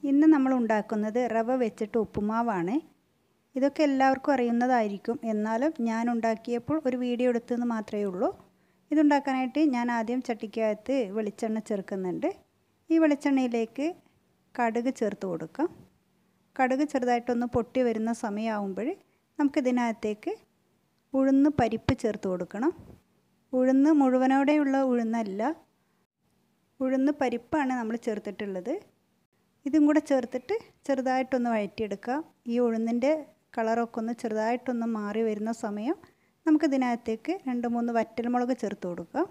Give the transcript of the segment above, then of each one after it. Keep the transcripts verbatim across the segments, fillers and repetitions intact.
ഇന്ന് നമ്മൾ ഉണ്ടാക്കുന്നത് റവ വെച്ചിട്ട് ഉപ്പുമാവാണ്. ഇതൊക്കെ എല്ലാവർക്കും അറിയുന്നതായിരിക്കും. എന്നാലും ഞാൻ ഉണ്ടാക്കിയപ്പോൾ ഒരു വീഡിയോ എടുത്തെന്ന് മാത്രമേ ഉള്ളൂ. ഇതുണ്ടാക്കാനായിട്ട് ഞാൻ ആദ്യം ചട്ടിക്കകത്ത് വെളിച്ചെണ്ണ ചേർക്കുന്നുണ്ട്. ഈ വെളിച്ചെണ്ണയിലേക്ക് കടുക് ചേർത്ത് കൊടുക്കാം. കടുക് ചെറുതായിട്ടൊന്ന് പൊട്ടി വരുന്ന സമയമാകുമ്പോൾ നമുക്കിതിനകത്തേക്ക് ഉഴുന്ന് പരിപ്പ് ചേർത്ത് കൊടുക്കണം. ഉഴുന്ന് മുഴുവനോടെയുള്ള ഉഴുന്നല്ല, ഉഴുന്ന് പരിപ്പാണ് നമ്മൾ ചേർത്തിട്ടുള്ളത്. ഇതും കൂടെ ചേർത്തിട്ട് ചെറുതായിട്ടൊന്ന് വഴറ്റിയെടുക്കാം. ഈ ഉഴുന്നിൻ്റെ കളറൊക്കെ ഒന്ന് ചെറുതായിട്ടൊന്ന് മാറി വരുന്ന സമയം നമുക്കിതിനകത്തേക്ക് രണ്ട് മൂന്ന് വറ്റൽമുളക് ചേർത്ത് കൊടുക്കാം.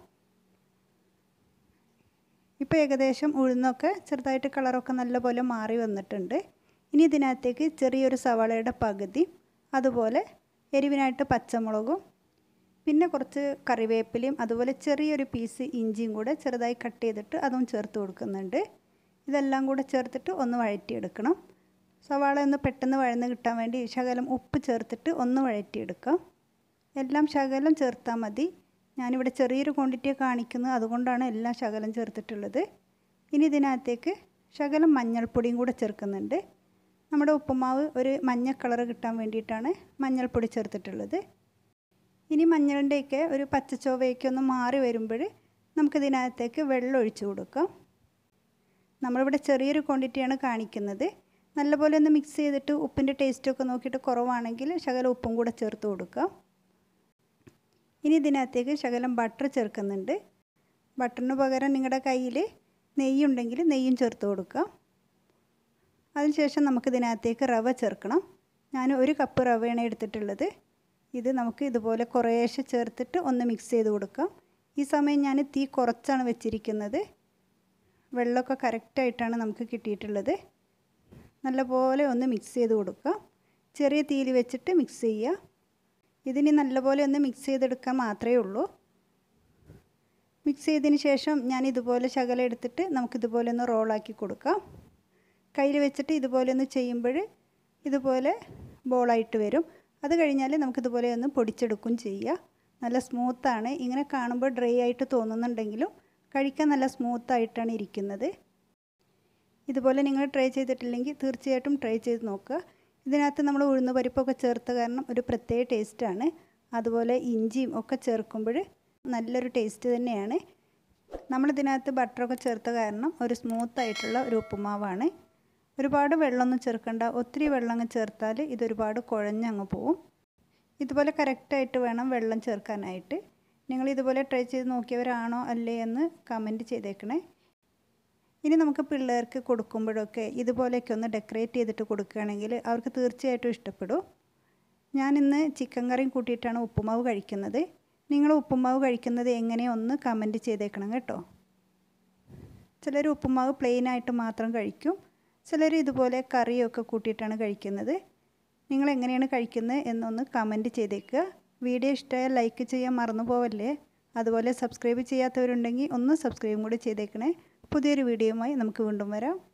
ഇപ്പോൾ ഏകദേശം ഉഴുന്നൊക്കെ ചെറുതായിട്ട് കളറൊക്കെ നല്ലപോലെ മാറി വന്നിട്ടുണ്ട്. ഇനി ഇതിനകത്തേക്ക് ചെറിയൊരു സവാളയുടെ പകുതി, അതുപോലെ എരിവിനായിട്ട് പച്ചമുളകും, പിന്നെ കുറച്ച് കറിവേപ്പിലയും, അതുപോലെ ചെറിയൊരു പീസ് ഇഞ്ചിയും കൂടെ ചെറുതായി കട്ട് ചെയ്തിട്ട് അതും ചേർത്ത് കൊടുക്കുന്നുണ്ട്. ഇതെല്ലാം കൂടെ ചേർത്തിട്ട് ഒന്ന് വഴറ്റിയെടുക്കണം. സവാള ഒന്ന് പെട്ടെന്ന് വഴന്ന് കിട്ടാൻ വേണ്ടി ശകലം ഉപ്പ് ചേർത്തിട്ട് ഒന്ന് വഴറ്റിയെടുക്കാം. എല്ലാം ശകലം ചേർത്താൽ മതി. ഞാനിവിടെ ചെറിയൊരു ക്വാണ്ടിറ്റി കാണിക്കുന്നത്, അതുകൊണ്ടാണ് എല്ലാം ശകലം ചേർത്തിട്ടുള്ളത്. ഇനി ഇതിനകത്തേക്ക് ശകലം മഞ്ഞൾപ്പൊടിയും കൂടെ ചേർക്കുന്നുണ്ട്. നമ്മുടെ ഉപ്പുമാവ് ഒരു മഞ്ഞ കളർ കിട്ടാൻ വേണ്ടിയിട്ടാണ് മഞ്ഞൾപ്പൊടി ചേർത്തിട്ടുള്ളത്. ഇനി മഞ്ഞളിൻ്റെയൊക്കെ ഒരു പച്ചച്ചൊവയൊക്കെ ഒന്ന് മാറി വരുമ്പോൾ നമുക്കിതിനകത്തേക്ക് വെള്ളം ഒഴിച്ച് കൊടുക്കാം. നമ്മളിവിടെ ചെറിയൊരു ക്വാണ്ടിറ്റിയാണ് കാണിക്കുന്നത്. നല്ലപോലെ ഒന്ന് മിക്സ് ചെയ്തിട്ട് ഉപ്പിൻ്റെ ടേസ്റ്റൊക്കെ നോക്കിയിട്ട് കുറവാണെങ്കിൽ ശകലം ഉപ്പും കൂടെ ചേർത്ത് കൊടുക്കാം. ഇനി ഇതിനകത്തേക്ക് ശകലം ബട്ടർ ചേർക്കുന്നുണ്ട്. ബട്ടറിന് പകരം നിങ്ങളുടെ കയ്യിൽ നെയ്യുണ്ടെങ്കിൽ നെയ്യും ചേർത്ത് കൊടുക്കാം. അതിനുശേഷം നമുക്കിതിനകത്തേക്ക് റവ ചേർക്കണം. ഞാൻ ഒരു കപ്പ് റവയാണ് എടുത്തിട്ടുള്ളത്. ഇത് നമുക്ക് ഇതുപോലെ കുറേശ്ശെ ചേർത്തിട്ട് ഒന്ന് മിക്സ് ചെയ്ത് കൊടുക്കാം. ഈ സമയം ഞാൻ തീ കുറച്ചാണ് വെച്ചിരിക്കുന്നത്. വെള്ളമൊക്കെ കറക്റ്റായിട്ടാണ് നമുക്ക് കിട്ടിയിട്ടുള്ളത്. നല്ലപോലെ ഒന്ന് മിക്സ് ചെയ്ത് കൊടുക്കാം. ചെറിയ തീയിൽ വെച്ചിട്ട് മിക്സ് ചെയ്യുക. ഇതിന് നല്ലപോലെ ഒന്ന് മിക്സ് ചെയ്തെടുക്കാൻ മാത്രമേ ഉള്ളൂ. മിക്സ് ചെയ്തതിന് ശേഷം ഞാൻ ഇതുപോലെ ശകലം എടുത്തിട്ട് നമുക്കിതുപോലെ ഒന്ന് റോളാക്കി കൊടുക്കാം. കയ്യിൽ വെച്ചിട്ട് ഇതുപോലെ ഒന്ന് ചെയ്യുമ്പോൾ ഇതുപോലെ ബോളായിട്ട് വരും. അത് കഴിഞ്ഞാൽ നമുക്കിതുപോലെ ഒന്ന് പൊടിച്ചെടുക്കുകയും ചെയ്യുക. നല്ല സ്മൂത്താണ്. ഇങ്ങനെ കാണുമ്പോൾ ഡ്രൈ ആയിട്ട് തോന്നുന്നുണ്ടെങ്കിലും കഴിക്കാൻ നല്ല സ്മൂത്തായിട്ടാണ് ഇരിക്കുന്നത്. ഇതുപോലെ നിങ്ങൾ ട്രൈ ചെയ്തിട്ടില്ലെങ്കിൽ തീർച്ചയായിട്ടും ട്രൈ ചെയ്ത് നോക്കുക. ഇതിനകത്ത് നമ്മൾ ഉഴുന്ന് പരിപ്പൊക്കെ ചേർത്ത കാരണം ഒരു പ്രത്യേക ടേസ്റ്റാണ്. അതുപോലെ ഇഞ്ചിയും ഒക്കെ ചേർക്കുമ്പോൾ നല്ലൊരു ടേസ്റ്റ് തന്നെയാണ്. നമ്മളിതിനകത്ത് ബട്ടറൊക്കെ ചേർത്ത കാരണം ഒരു സ്മൂത്തായിട്ടുള്ള ഒരു ഉപ്പുമാവാണ്. ഒരുപാട് വെള്ളമൊന്നും ചേർക്കണ്ട. ഒത്തിരി വെള്ളം അങ്ങ് ചേർത്താൽ ഇതൊരുപാട് കുഴഞ്ഞങ്ങ് പോവും. ഇതുപോലെ കറക്റ്റായിട്ട് വേണം വെള്ളം ചേർക്കാനായിട്ട്. നിങ്ങൾ ഇതുപോലെ ട്രൈ ചെയ്ത് നോക്കിയവരാണോ അല്ലേ എന്ന് കമൻറ്റ് ചെയ്തേക്കണേ. ഇനി നമുക്ക് പിള്ളേർക്ക് കൊടുക്കുമ്പോഴൊക്കെ ഇതുപോലെയൊക്കെ ഒന്ന് ഡെക്കറേറ്റ് ചെയ്തിട്ട് കൊടുക്കുകയാണെങ്കിൽ അവർക്ക് തീർച്ചയായിട്ടും ഇഷ്ടപ്പെടും. ഞാനിന്ന് ചിക്കൻ കറിയും കൂട്ടിയിട്ടാണ് ഉപ്പുമാവ് കഴിക്കുന്നത്. നിങ്ങൾ ഉപ്പുമാവ് കഴിക്കുന്നത് എങ്ങനെയൊന്ന് കമൻറ്റ് ചെയ്തേക്കണം കേട്ടോ. ചിലർ ഉപ്പുമാവ് പ്ലെയിനായിട്ട് മാത്രം കഴിക്കും. ചിലർ ഇതുപോലെ കറിയൊക്കെ കൂട്ടിയിട്ടാണ് കഴിക്കുന്നത്. നിങ്ങൾ എങ്ങനെയാണ് കഴിക്കുന്നത് എന്നൊന്ന് കമൻറ്റ് ചെയ്തേക്കുക. വീഡിയോ ഇഷ്ടമായാൽ ലൈക്ക് ചെയ്യാൻ മറന്നു പോവല്ലേ. അതുപോലെ സബ്സ്ക്രൈബ് ചെയ്യാത്തവരുണ്ടെങ്കിൽ ഒന്ന് സബ്സ്ക്രൈബും കൂടി ചെയ്തേക്കണേ. പുതിയൊരു വീഡിയോയുമായി നമുക്ക് വീണ്ടും വരാം.